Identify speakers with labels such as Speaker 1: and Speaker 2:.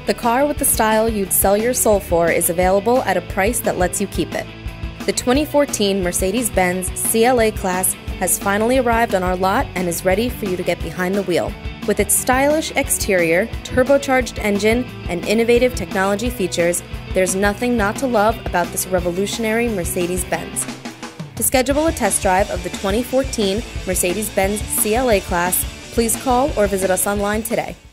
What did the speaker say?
Speaker 1: The car with the style you'd sell your soul for is available at a price that lets you keep it. The 2014 Mercedes-Benz CLA Class has finally arrived on our lot and is ready for you to get behind the wheel. With its stylish exterior, turbocharged engine, and innovative technology features, there's nothing not to love about this revolutionary Mercedes-Benz. To schedule a test drive of the 2014 Mercedes-Benz CLA Class, please call or visit us online today.